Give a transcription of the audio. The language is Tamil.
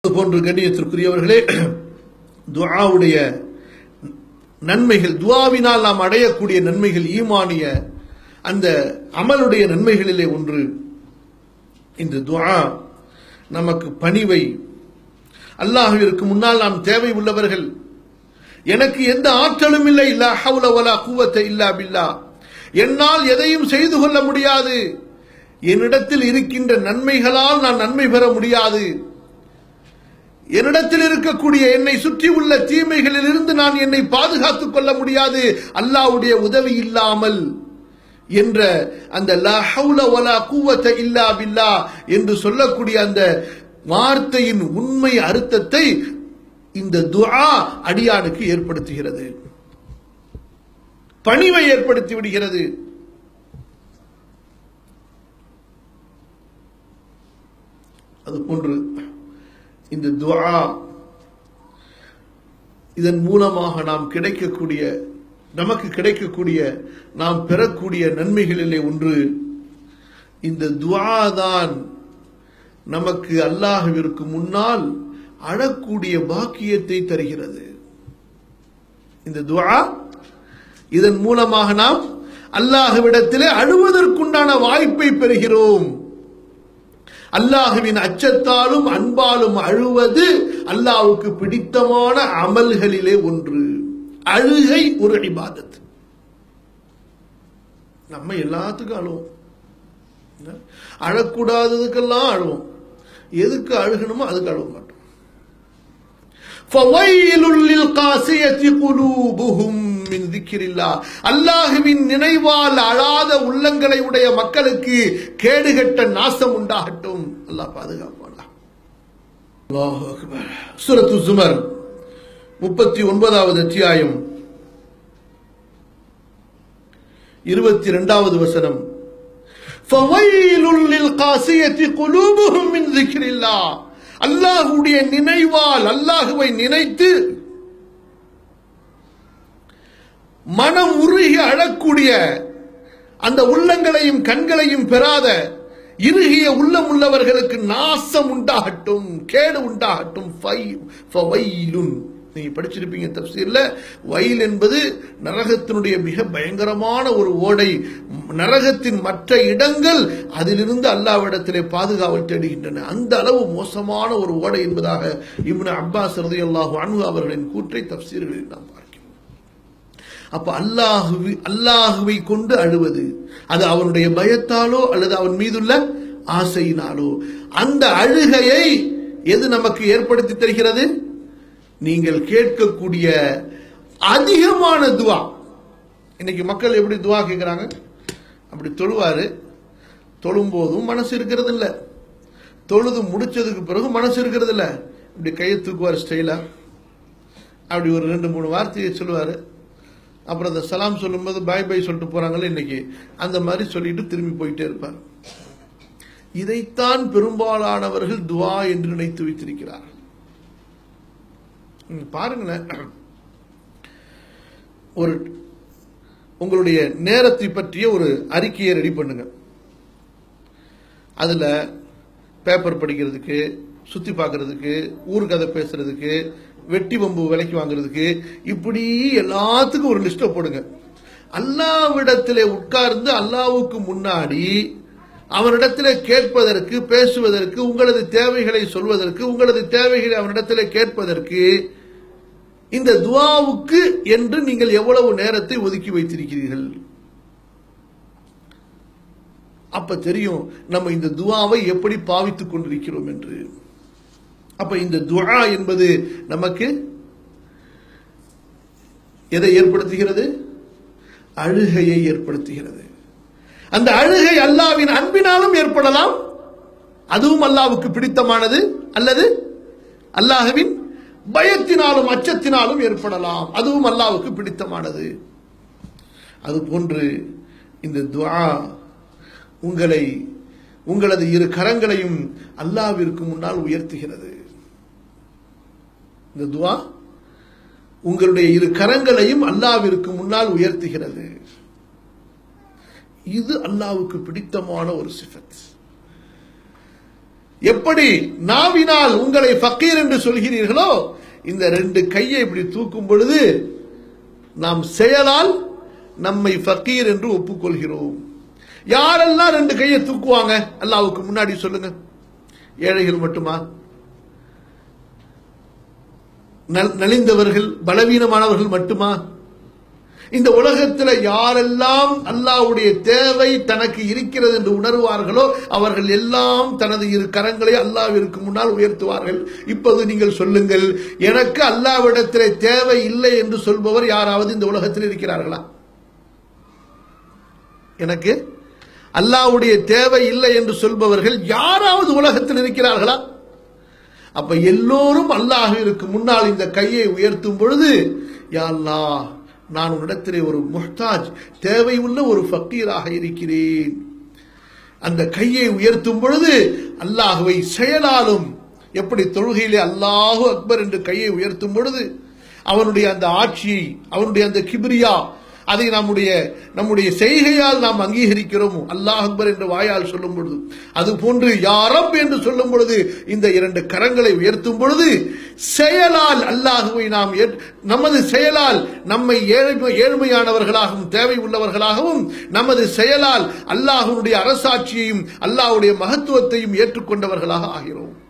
போன்று கண்ணியத்திற்குரியவர்களே, துஆவுடைய நன்மைகள், துஆவினால் நாம் அடையக்கூடிய நன்மைகள், ஈமானிய அந்த அமலுடைய நன்மைகளிலே ஒன்று இந்த துஆ நமக்கு பணிவை, அல்லாஹ்விற்கு முன்னால் நாம் தேவை உள்ளவர்கள், எனக்கு எந்த ஆற்றலும் இல்லை, லா ஹவுல வலா குவத்த இல்லா பில்லாஹ், என்னால் எதையும் செய்து கொள்ள முடியாது, என்னிடத்தில் இருக்கின்ற நன்மைகளால் நான் நன்மை பெற முடியாது, என்னிடத்தில் இருக்கக்கூடிய என்னை சுற்றி உள்ள தீமைகளில் இருந்து நான் என்னை பாதுகாத்துக் கொள்ள முடியாது அல்லாஹ்வுடைய உதவி இல்லாமல் என்ற அந்த லா ஹவுல வலா குவத்த இல்லா பில்லாஹ் என்று சொல்லக்கூடிய அந்த வார்த்தையின் உண்மை அர்த்தத்தை இந்த துஆ அடியானுக்கு ஏற்படுத்துகிறது, பணிவை ஏற்படுத்தி விடுகிறது. அதுபோன்று இந்த துஆ, இதன் மூலமாக நமக்கு கிடைக்கக்கூடிய நாம் பெறக்கூடிய நன்மைகளிலே ஒன்று இந்த துஆ தான் நமக்கு அல்லாஹ்விற்கு முன்னால் அழக்கூடிய பாக்கியத்தை தருகிறது. இந்த துஆ, இதன் மூலமாக நாம் அல்லாஹ்விடத்திலே அழுவதற்குண்டான வாய்ப்பை பெறுகிறோம். அல்லாஹ்வின் அச்சத்தாலும் அன்பாலும் அழுவது அல்லாஹ்வுக்கு பிடித்தமான அமல்களிலே ஒன்று. அழுகை ஒரு இபாதத். நம்ம எல்லாத்துக்கும் அழுவோம், அழக்கூடாததுக்கெல்லாம் அழுவோம், எதுக்கு அழுகணுமோ அதுக்கு அழுவ மாட்டோம். ஃபவைலுல் லில் காசியத்தி குலூபுஹும் மின் திக்ரில்லாஹ், அல்லாஹ்வின் நினைவால் அழாத உள்ளங்களை உடைய மக்களுக்கு கேடுகட்ட நாசம் உண்டாகட்டும். அல்லாஹ் பாதுகாப்பானா. அல்லாஹு அக்பர். சூரத்து ஸுமர் 39வது அத்தியாயம் 22வது வசனம். ஃபவைலுல் லில் காசியத்தி குலூபுஹும் மின் திக்ரில்லாஹ், அல்லாஹ்வுடைய நினைவால், அல்லாஹ்வை நினைத்து மனம் உருகி அழக்கூடிய அந்த உள்ளங்களையும் கண்களையும் பெறாத இறுகிய உள்ளம் உள்ளவர்களுக்கு நாசம் உண்டாகட்டும், கேடு உண்டாகட்டும். ஃபவைலுன், நீங்க படிச்சிருப்பீங்க தஃப்சீர்ல, வயல் என்பது நரகத்தினுடைய மிக பயங்கரமான ஒரு ஓடை. நரகத்தின் மற்ற இடங்கள் அதிலிருந்து அல்லாஹ்விடத்திலே பாதுகாவல் தேடுகின்றன. அந்த அளவு மோசமான ஒரு ஓடை என்பதாக இப்னு அப்பாஸ் ரலியல்லாஹு அன்ஹு அவர்களின் கூற்றை தஃப்சீர்களில் நாம் பார்க்கிறோம். அப்ப அல்லாஹ்வை கொண்டு அழுவது, அது அவனுடைய பயத்தாலோ அல்லது அவன் மீதுள்ள ஆசையினாலோ, அந்த அழுகையை எது நமக்கு ஏற்படுத்தி தருகிறது? நீங்கள் கேட்கக்கூடிய அதிகமான துவா. இன்னைக்கு மக்கள் எப்படி துவா கேட்கிறாங்க? அப்படி தொழுவாரு, தொழும்போதும் மனசு இருக்கிறது இல்ல, தொழுது முடிச்சதுக்கு பிறகு மனசு இருக்கிறது இல்ல. இப்படி கையை தூக்குவார் ஸ்டைலா, அப்படி ஒரு 2-3 வார்த்தையை சொல்லுவாரு. அப்புறம் அந்த சலாம் சொல்லும்போது பாய் பாய் சொல்லிட்டு போறாங்கல்ல இன்னைக்கு, அந்த மாதிரி சொல்லிட்டு திரும்பி போயிட்டே இருப்பார். இதைத்தான் பெரும்பாலானவர்கள் துவா என்று நினைத்து வைத்திருக்கிறார்கள். பாருங்களேன், ஒரு உங்களுடைய நேரத்தை பற்றிய ஒரு அறிக்கையை ரெடி பண்ணுங்க. அதுல பேப்பர் படிக்கிறதுக்கு, சுத்தி பார்க்கறதுக்கு, ஊர்கதை பேசுறதுக்கு, வெட்டி வம்பு விலைக்கு வாங்குறதுக்கு, இப்படி எல்லாத்துக்கும் ஒரு லிஸ்ட போடுங்க. அல்லாஹ்விடத்திலே உட்கார்ந்து அல்லாஹ்வுக்கு முன்னாடி அவனிடத்திலே கேட்பதற்கு, பேசுவதற்கு, உங்களது தேவைகளை சொல்வதற்கு, உங்களது தேவைகளை அவனிடத்திலே கேட்பதற்கு, இந்த துஆவுக்கு என்று நீங்கள் எவ்வளவு நேரத்தை ஒதுக்கி வைத்திருக்கிறீர்கள்? அப்ப தெரியும் நம்ம இந்த துஆவை எப்படி பாவித்துக் கொண்டிருக்கிறோம் என்று. அப்ப இந்த துஆ என்பது நமக்கு எதை ஏற்படுத்துகிறது? அழுகையை ஏற்படுத்துகிறது. அந்த அழுகை அல்லாஹ்வின் அன்பினாலும் ஏற்படலாம், அதுவும் அல்லாஹ்வுக்கு பிடித்தமானது, அல்லது அல்லாஹ்வின் பயத்தினாலும் அச்சத்தினாலும் ஏற்படலாம், அதுவும் அல்லாஹ்வுக்கு பிடித்தமானது. அதுபோன்று இந்த துஆ உங்களது இரு கரங்களையும் அல்லாஹ்விற்கு முன்னால் உயர்த்துகிறது. இந்த துஆ உங்களுடைய இரு கரங்களையும் அல்லாஹ்விற்கு முன்னால் உயர்த்துகிறது. இது அல்லாஹ்வுக்கு பிடித்தமான ஒரு சிஃபத். எப்படி நாவினால் உங்களை ஃபக்கீர் என்று சொல்கிறீர்களோ, இந்த ரெண்டு கையை இப்படி தூக்கும் பொழுது நாம் செயலால் நம்மை ஃபக்கீர் என்று ஒப்புக்கொள்கிறோம். யாரெல்லாம் ரெண்டு கையை தூக்குவாங்க அல்லாஹ்வுக்கு முன்னாடி சொல்லுங்க? ஏழைகள் மட்டுமா? நலிந்தவர்கள், பலவீனமானவர்கள் மட்டுமா? இந்த உலகத்தில் யாரெல்லாம் அல்லாஹ்வுடைய தேவை தனக்கு இருக்கிறது என்று உணர்வார்களோ அவர்கள் எல்லாம் தனது இரு கரங்களை அல்லாஹ்விற்கு முன்னால் உயர்த்துவார்கள். இப்போது நீங்கள் சொல்லுங்கள், எனக்கு அல்லாஹ்விடத்திலே தேவை இல்லை என்று சொல்பவர் யாராவது இந்த உலகத்தில் இருக்கிறார்களா? எனக்கு அல்லாஹ்வுடைய தேவை இல்லை என்று சொல்பவர்கள் யாராவது உலகத்தில் இருக்கிறார்களா? அப்ப எல்லோரும் அல்லாஹ்விற்கு முன்னால் இந்த கையை உயர்த்தும் பொழுது, யா அல்லாஹ், நான் உன்னிடத்திலே ஒரு முஹ்தாஜ், தேவை உள்ள ஒரு ஃபக்கீராக இருக்கிறேன். அந்த கையை உயர்த்தும் பொழுது அல்லாஹ்வை செயலாலும், எப்படி தொழுகையிலே அல்லாஹு அக்பர் என்று கையை உயர்த்தும் பொழுது அவனுடைய அந்த ஆட்சியை, அவனுடைய அந்த கிப்ரியா, அதை நம்முடைய செய்கையால் நாம் அங்கீகரிக்கிறோமோ, அல்லாஹ் அக்பர் என்று வாயால் சொல்லும் பொழுது, அது போன்று யா ரப் என்று சொல்லும் பொழுது, இந்த இரண்டு கரங்களை உயர்த்தும் பொழுது செயலால் அல்லாஹுவை நாம், நமது செயலால் நம்மை ஏழ்மையானவர்களாகவும் தேவை உள்ளவர்களாகவும், நமது செயலால் அல்லாஹ்வுடைய அரசாட்சியையும் அல்லாஹ்வுடைய மகத்துவத்தையும் ஏற்றுக்கொண்டவர்களாக ஆகிறோம்.